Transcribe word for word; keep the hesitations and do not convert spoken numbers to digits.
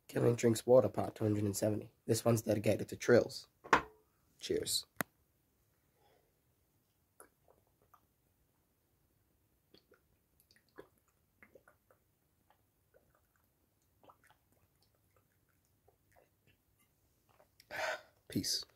Cillian Drinks Water, part two hundred seventy. This one's dedicated to Trills. Cheers. Peace.